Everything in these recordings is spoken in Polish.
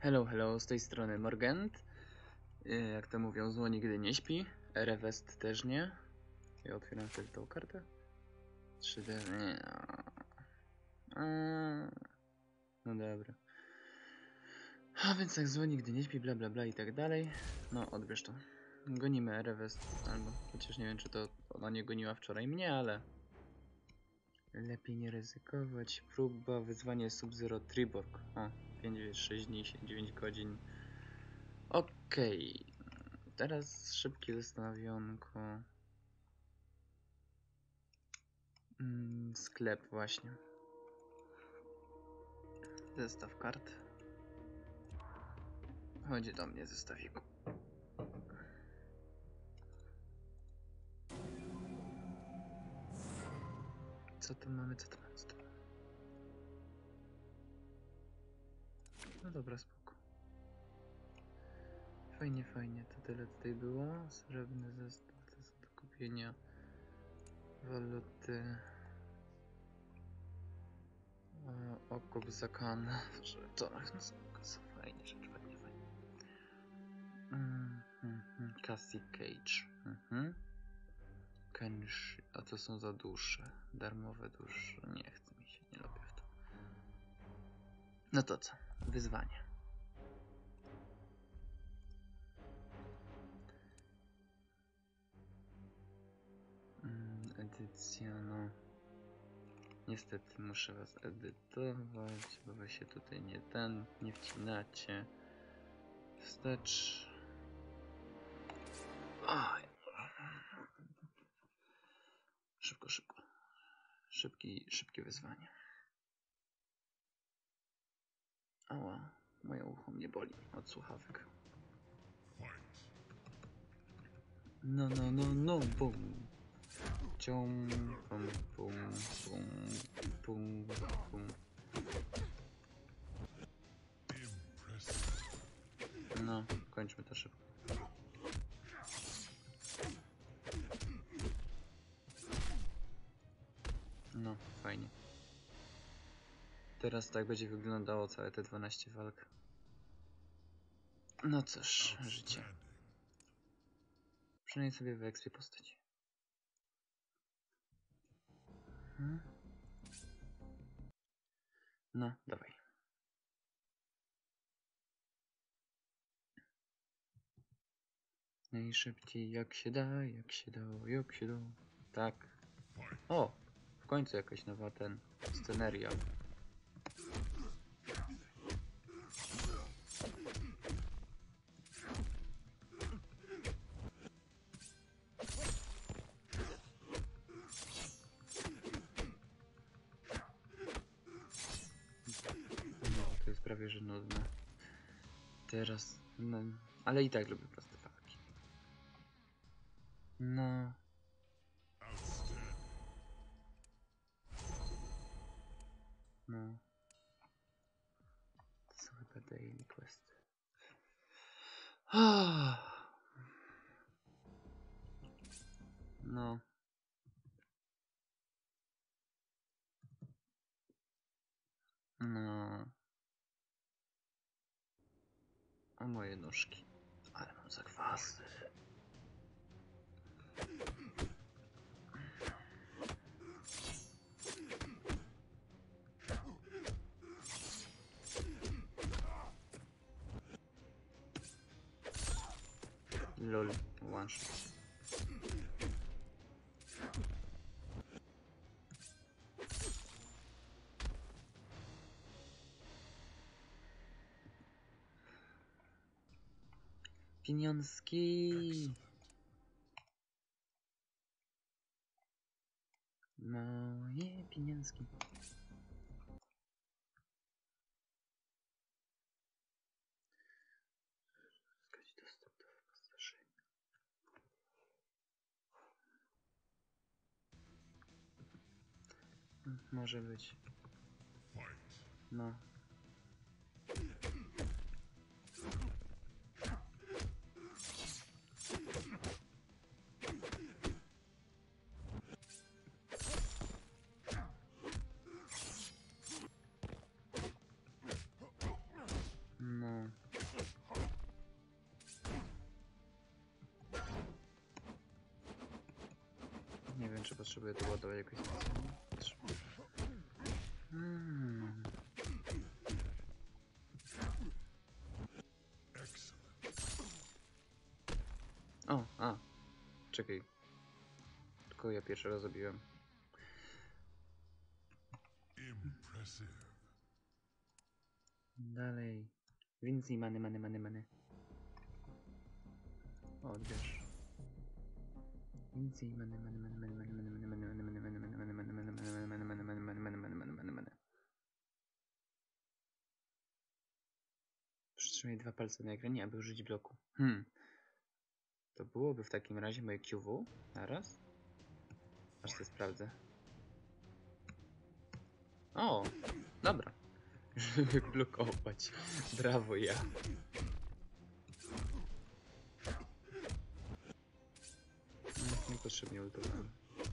Hello, hello, z tej strony Morgent. Jak to mówią, zło nigdy nie śpi. Revest też nie. Ja otwieram wtedy tą kartę. 3D, nie. No dobra. A więc tak, zło nigdy nie śpi, bla bla bla i tak dalej. No, odbierz to. Gonimy Revest, albo chociaż nie wiem, czy to ona nie goniła wczoraj mnie, ale lepiej nie ryzykować. Próba, wyzwanie Sub-Zero Triborg. O, 5-6 dni, 9 godzin. Okej. Teraz szybkie zastanawionko. Sklep właśnie. Zestaw kart. Chodzi do mnie zestawiku. Co tu mamy, co tu mamy, co tu mamy? No dobra, spoko. Fajnie, fajnie. To tyle tutaj było. Srebrny zestaw, to są do kupienia. Waluty. Okop Zakan. To są fajnie, rzecz fajnie, fajnie. Cassie Cage. Kenshi. A co są za dusze? Darmowe dusze. Nie chce mi się, nie lubię w to. No to co? Wyzwanie. Edycja, no. Niestety muszę was edytować, bo wy się tutaj nie wcinacie. Wstecz. Oj. Szybko, szybko. Szybkie wyzwanie. Ała, moje ucho mnie boli od słuchawek. No, bum. Ciąg, pum, pum, pum, pum, pum. No, kończmy to szybko. No, fajnie. Teraz tak będzie wyglądało całe te 12 walk. No cóż, życie. Przynajmniej sobie w ekspie postać. No, dawaj. Najszybciej jak się da, jak się dało, jak się dało. Tak. O! W końcu jakaś nowa sceneria. No, to jest prawie że nudne. Teraz, no, ale i tak lubię proste walki. No. No. To są chyba daily questy. No. No. O moje nóżki. Ale mam zakwasy. Lol, one shot. Pieniążki. Moje pieniążki. Zyskać dostęp do wyposażenia. Może być. No. No. wiem, czy potrzebuję to ładować jakoś specjalnie. Potrzebuję. O, czekaj. Tylko ja pierwszy raz zabiłem. Dalej. Więcej many. O, odbierz. Więcej many. Przytrzymaj 2 palce na ekranie, aby użyć bloku. To byłoby w takim razie moje QW naraz? Aż to sprawdzę. O, dobra. Żeby blokować. Brawo ja. Niepotrzebnie ultowałem.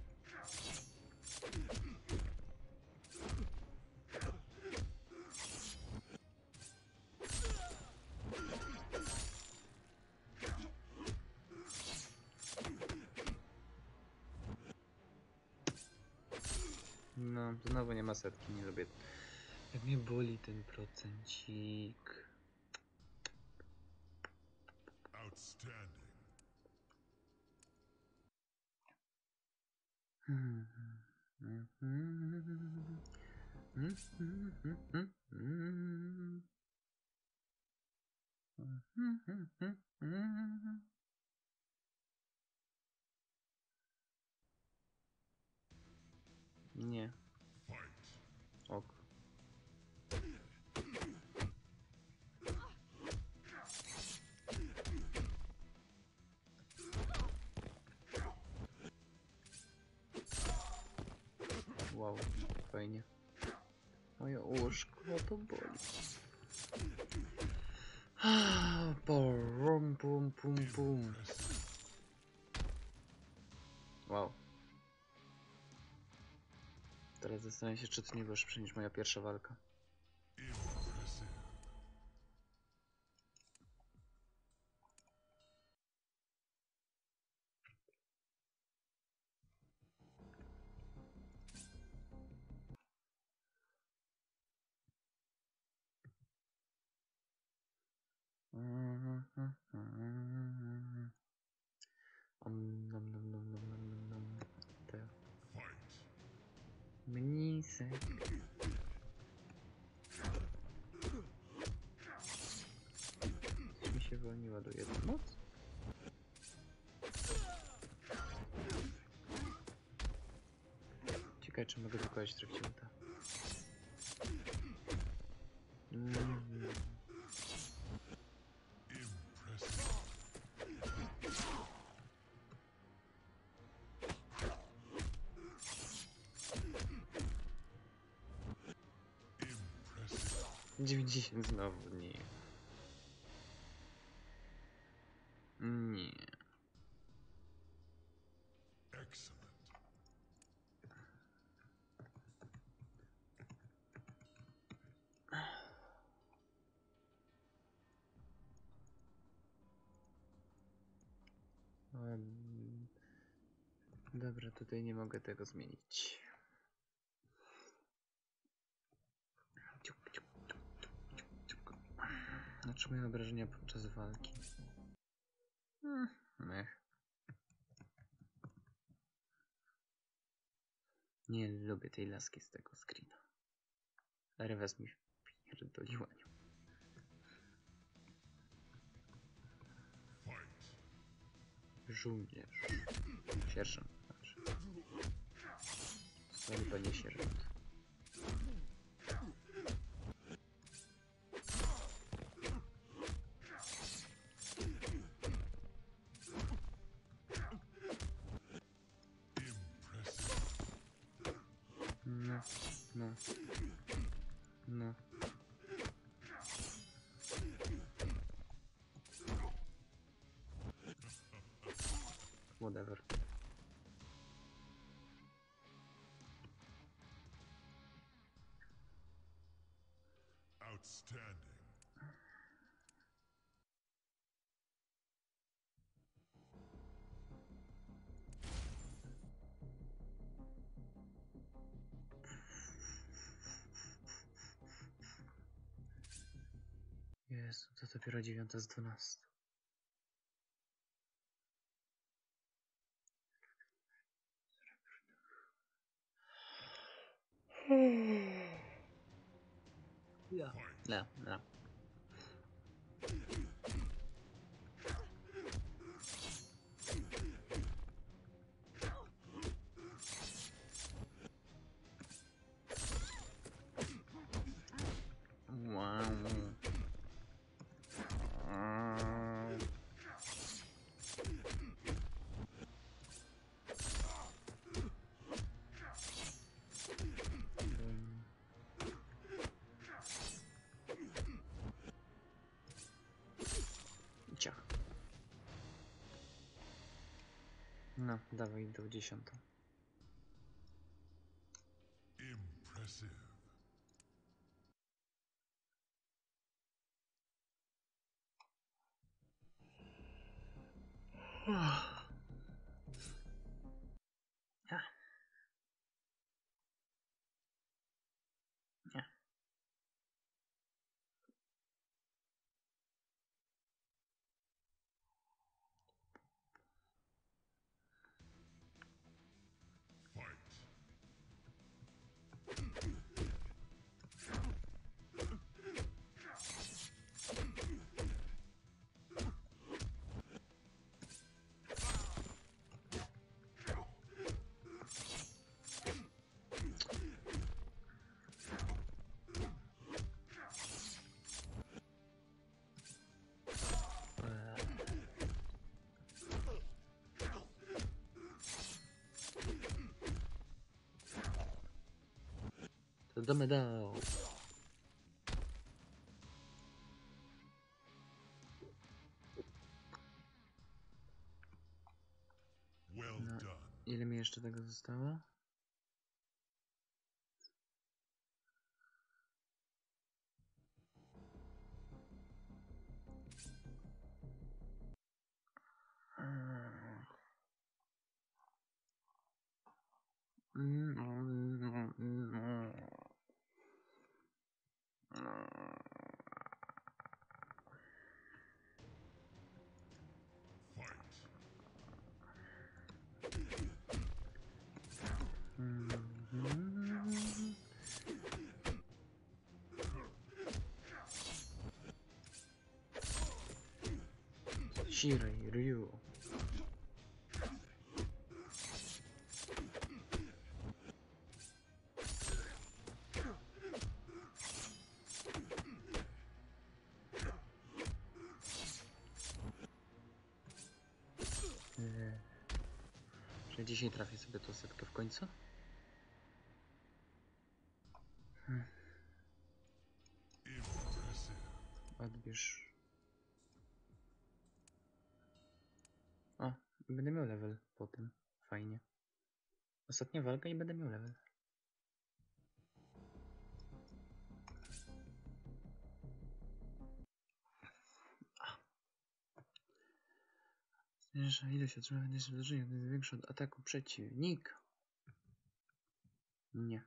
No, znowu nie ma setki, nie lubię. Jak mnie boli ten procencik. Nie. Ok. Wow, fajnie. Moje łóżko to boli. Pum. Wow. Teraz zastanawiam się, czy to nie było szybciej niż moja pierwsza walka. Te mnisek. Coś mi się wolniej ładuje ta moc. Ciekawe, czy mogę wykonać w trakcie ulta. Dziewięćdziesiąt znowu, nie. Nie. Dobra, tutaj nie mogę tego zmienić. Otrzymuję obrażenia podczas walki. Mech. Nie lubię tej laski z tego screena. Rewes mi pierdoliła. Żołnierz. Sierżant. Znaczy. Sorry, panie sierżant. No. Whatever. Outstanding. Jezu, to dopiero 9 z 12. Ja. No, no. Wow. Ciach. No, dawaj do 10. Impressive. Ja. Ja. Fight. To do medału. Well No. done. Ile mi jeszcze tego zostało? Fight. Shirai, Ryu. Czy dzisiaj trafię sobie tą setkę w końcu? Impressive. Odbierz. O, będę miał level po tym. Fajnie. Ostatnia walka i będę miał level. Zmniejsza ilość otrzymanych zdarzeń, gdy jest większa od ataku przeciwnika. Nie.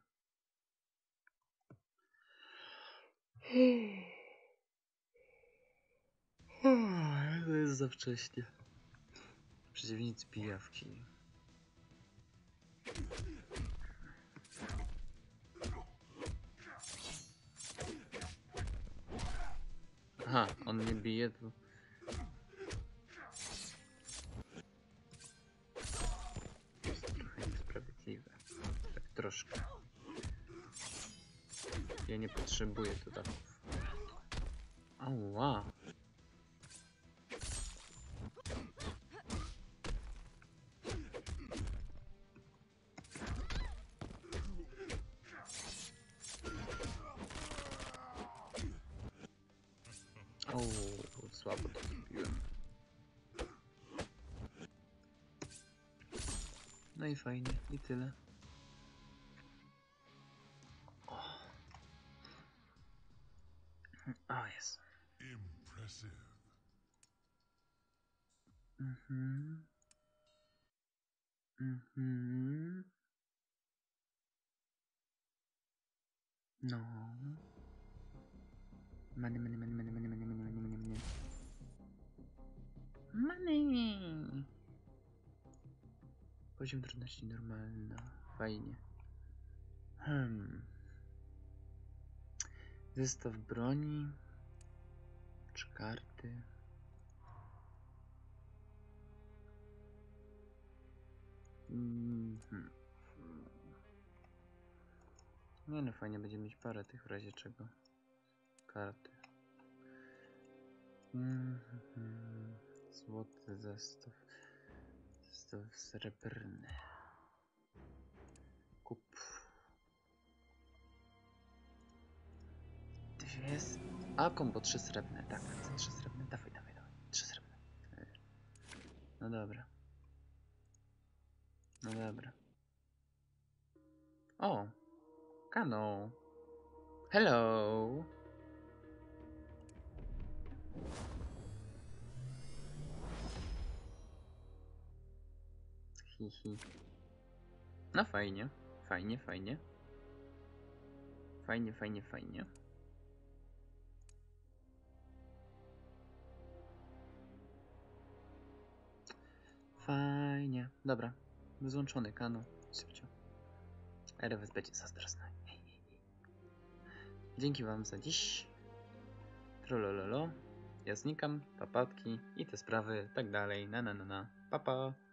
To jest za wcześnie. Przeciwnicy pijawki. Aha, on nie bije, to... jest trochę niesprawiedliwe. Tak troszkę. Ja nie potrzebuję dodatków. Ała. O, słabo to zrobiłem. No i fajnie, i tyle. O, jest. Impressive. Mhm. Mhm. No. Money, money, money, money, money, money, money, money. Poziom trudności normalna. Fajnie. Zestaw broni. Czy karty? Nie no, fajnie będzie mieć parę tych w razie czego. Karty. Złoty zestaw. Zestaw srebrny. Kup. Jest. A kombo 3 srebrne. Tak, za 3 srebrne. Dawaj. 3 srebrne. No dobra. O! Kano. Hello. Hihi. No fajnie. Fajnie. Fajnie. Dobra. Złączony Kano. Szybciej. RWS będzie zazdrosny. Dzięki wam za dziś. Trollololo. Ja znikam, papatki i te sprawy, tak dalej. Na. Papa.